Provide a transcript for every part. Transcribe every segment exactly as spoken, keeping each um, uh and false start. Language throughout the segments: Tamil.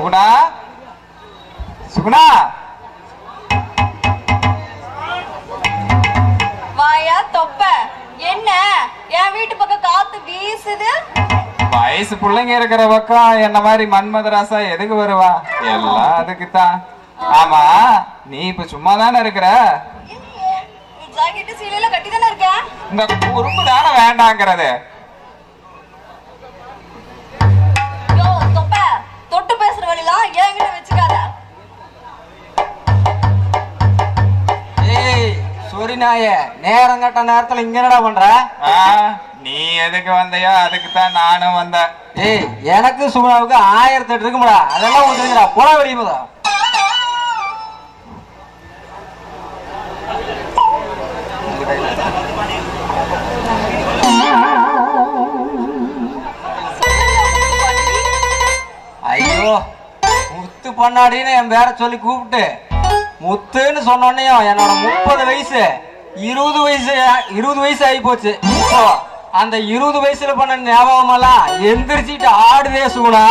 சுகுணா சுகுணா வாயா தொப்ப என்ன என் வீட்டு பக்கம் காத்து வீசுது வயசு பிள்ளைங்க இருக்கிற பக்கம் என்ன மாதிரி மன்மதராசா எதுக்கு வருவா எல்லாம் அதுக்குத்தான் ஆமா நீ இப்ப சும்மா தானே இருக்கிற ஜாக்கெட் சீலையில கட்டி தானே இருக்க இந்த குறும்பு தானே வேண்டாங்கிறது யோ தொப்ப தொட்டு பேசுற வழிலாம் என்கிட்ட வச்சுக்காத ஏய் சொரி நாயே நேரம் கட்ட நேரத்துல இங்க என்னடா பண்ற நீ எதுக்கு வந்தையோ அதுக்கு தான் நானும் வந்தேன் ஏய் எனக்கு சுகுணாவுக்கு ஆயிரத்தி எட்டு இருக்கும்டா அதெல்லாம் ஒத்துங்கடா போட வெளியுதா ஐயோ முத்து பண்ணாடின்னு என் பேரை சொல்லி கூப்பிட்டு முத்துன்னு சொன்னோன்னையும் என்னோட முப்பது வயசு இருபது வயசு இருபது வயசு ஆகி போச்சு இப்போ அந்த இருபது வயசுல பண்ண ஞாபகம் எல்லாம் எந்திரிச்சிட்டு ஆடுதே சுகுணா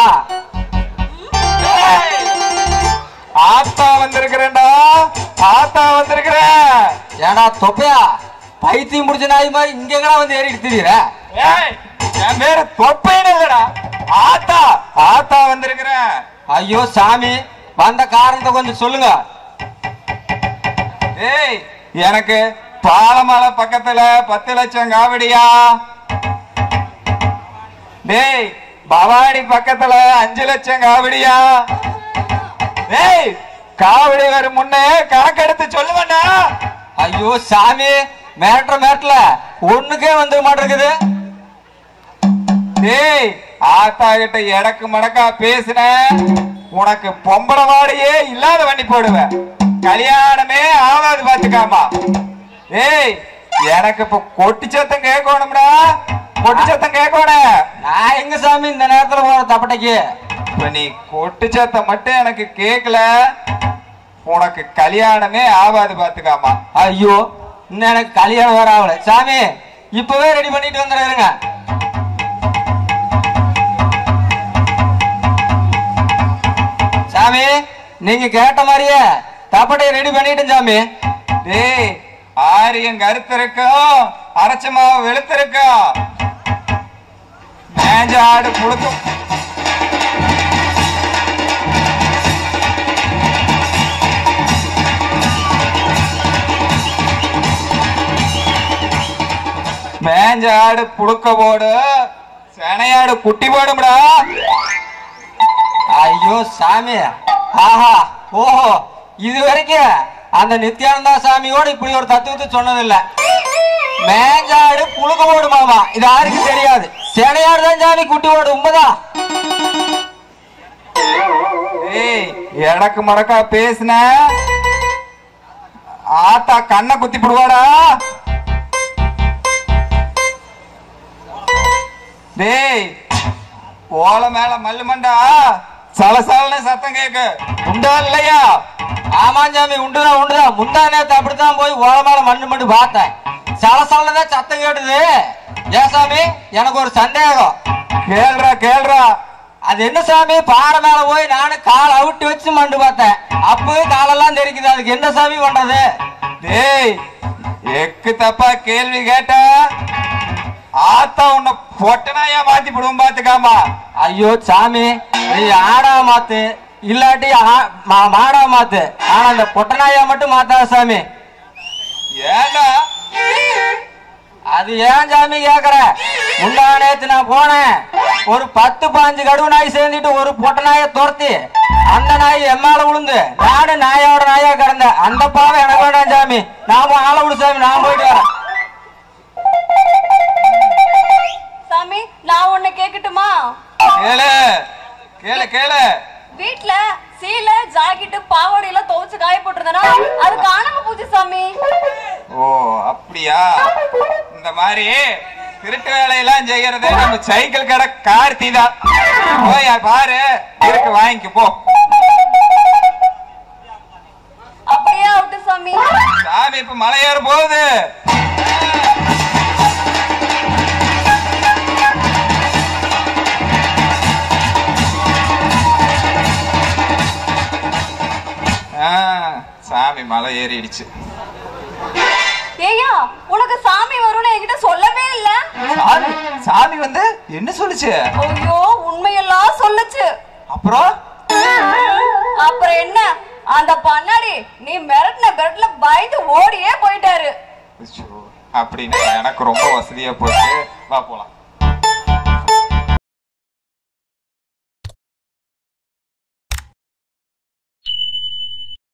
ஆத்தா வந்திருக்கிறேன்டா ஆத்தா வந்திருக்கிறேன் ஏடா தொப்பையா பைத்தியம் முடிச்ச நாய் மாதிரி இங்க எங்கடா வந்து ஏறிட்டு திரியுற என் பேரு தொப்பைன்னு இல்லடா ஆத்தா ஆத்தா வந்திருக்கிறேன் ஐயோ சாமி வந்த காரணத்தை கொஞ்சம் சொல்லுங்க ஏய் எனக்கு பாலமலை பக்கத்துல பத்து லட்சம் காவடியா டேய் பவானி பக்கத்துல அஞ்சு லட்சம் காவடியா டேய் காவடி வரும் முன்னே கணக்கெடுத்து சொல்லுவேண்டா ஐயோ சாமி மேட்ற மேட்ல ஒண்ணுக்கே வந்து மாட்டிருக்குது டேய் ஆத்தா கிட்ட எடக்கு மடக்கா பேசுன உனக்கு பொம்பளை வாடையே இல்லாத வண்டி போடுவேன் கல்யாணமே ஆகாது பாத்துக்காமா ஏய் எனக்கு இப்ப கொட்டி சத்தம் கேட்கணும்டா கொட்டி சத்தம் கேட்கணும் நான் எங்க சாமி இந்த நேரத்துல போற தப்பட்டைக்கு இப்ப நீ கொட்டு சத்தம் மட்டும் எனக்கு கேட்கல உனக்கு கல்யாணமே ஆகாது பாத்துக்காமா ஐயோ இன்னும் எனக்கு கல்யாணம் வேற ஆகல சாமி இப்பவே ரெடி பண்ணிட்டு வந்துடுறேங்க சாமி நீங்க கேட்ட மாதிரியே தப்பட்டையை ரெடி பண்ணிட்டேன் சாமி டேய் ஆரியம் கருத்து இருக்கும் அரைச்ச மாவு வெளுத்து இருக்கும் மேஞ்ச ஆடு புழுக்கும் மேஞ்ச ஆடு புழுக்க போடு செனையாடு குட்டி போடும்டா ஐயோ சாமி ஆஹா ஓஹோ இது வரைக்கும் அந்த நித்யானந்தா சாமியோட இப்படி ஒரு தத்துவத்தை சொன்னதில்ல மேஞ்சாடு புழுக்க ஓடு மாமா இது யாருக்கு தெரியாது சேனையாடு தான் சாமி குட்டி ஓடு உண்மைதான் ஏய் எடக்கு மடக்கா பேசுன ஆத்தா கண்ணை குத்தி போடுவாடா டேய் ஓலை மேல மல்லு மண்டா சலசலன்னு சத்தம் கேக்கு உண்டா இல்லையா ஆமா சாமி உண்டுதான் உண்டுதான் முந்தா நேரத்தை அப்படித்தான் போய் ஓலை மேல மண்ணு மண்ணு பார்த்தேன் சலசலதான் சத்தம் கேட்டுது ஏன் சாமி எனக்கு ஒரு சந்தேகம் கேள்றா கேள்றா அது என்ன சாமி பாறை மேல போய் நானு கால் அவிட்டு வச்சு மண்டு பார்த்தேன் அப்பவும் காலெல்லாம் தெரிக்குது அதுக்கு என்ன சாமி பண்றது டேய் எக்கு தப்பா கேள்வி கேட்ட ஆத்தா உன்னை பொட்டனாயா மாத்தி போடுவோம் பாத்துக்காமா ஐயோ சாமி நீ ஆடா மாத்து இல்லாட்டி மாடா மாத்து ஆனா அந்த பொட்டனாயா மட்டும் மாத்தாத சாமி ஏண்டா அது ஏன் சாமி கேக்குற முந்தா நேத்து நான் போனேன் ஒரு பத்து பாஞ்சு கடுவு நாய் சேர்ந்துட்டு ஒரு பொட்ட நாயை துரத்தி அந்த நாய் எம்மால விழுந்து நாடு நாயோட நாயா கிடந்த அந்த பாவை எனக்கு வேண்டாம் சாமி நாம ஆளை விடு சாமி நான் போயிட்டு வரேன் சாமி நான் ஒண்ணு கேக்கட்டுமா கேளு கேளு கேளு வீட்டுல சீலை ஜாக்கெட்டு பாவாடை எல்லாம் துவைச்சு காய போட்டுருந்தனா அது காணாம போச்சு சாமி ஓ அப்படியா இந்த மாதிரி திருட்டு வேலையெல்லாம் செய்யறது நம்ம சைக்கிள் கடை கார்த்தி தான் போய் பாரு இருக்கு வாங்கிக்க போ அப்படியே ஆகட்டும் சாமி சாமி இப்ப மலை ஏற போகுது சாமி மலை ஏறிடுச்சு. ஏய்யா உனக்கு சாமி வரும்னு என்கிட்ட சொல்லவே இல்ல. சாமி சாமி வந்து என்ன சொல்லுச்சு? ஐயோ உண்மையெல்லாம் சொல்லுச்சு. அப்புறம் அப்புறம் என்ன, அந்த பண்ணாடி நீ மிரட்டின மிரட்டல பயந்து ஓடியே போயிட்டாரு. அப்படின்னா எனக்கு ரொம்ப வசதியா போச்சு. வா போலாம்.